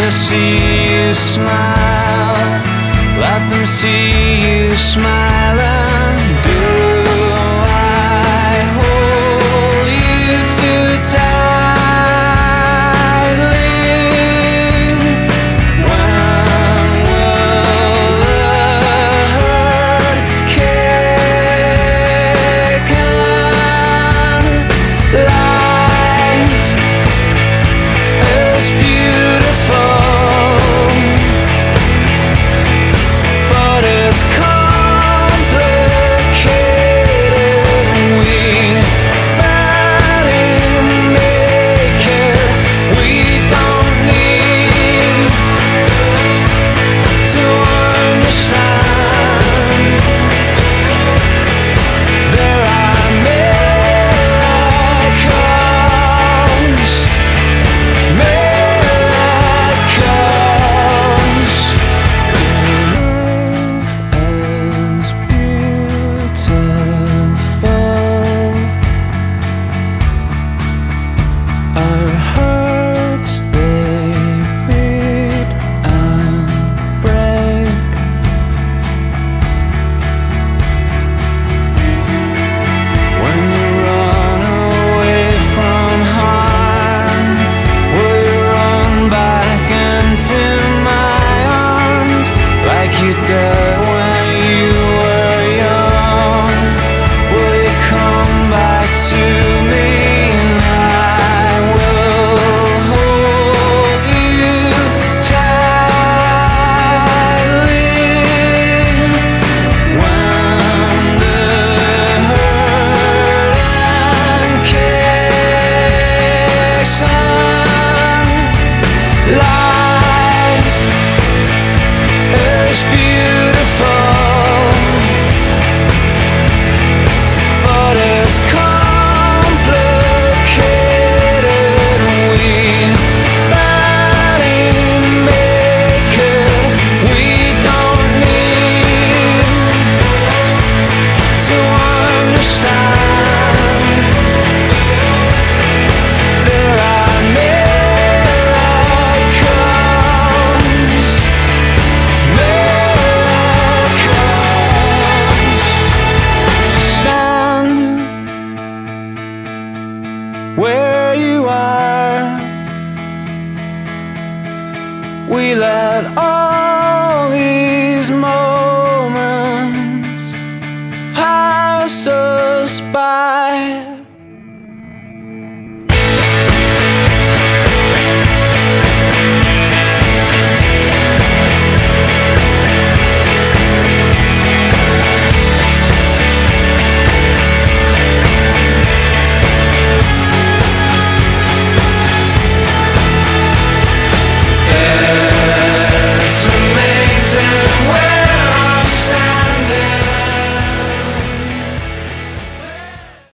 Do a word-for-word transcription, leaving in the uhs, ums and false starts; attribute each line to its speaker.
Speaker 1: to see you smile. Let them see you smile. And do I hold you too tightly? When will the hurt kick in? Life is beautiful, but it's complicated. We barely make it. We don't need to understand. There are miracles, miracles. Love is beautiful. Our hearts, they beat and break. When you run away from harm, will you run back into my arms like you did when you were young? Will you come back to me? And I will hold you tightly. When the hurt and kicks in, life is beautiful, but it's complicated. We barely make it. We don't need to understand. There are miracles, miracles. Stand where you are. We let all these moments pass us by.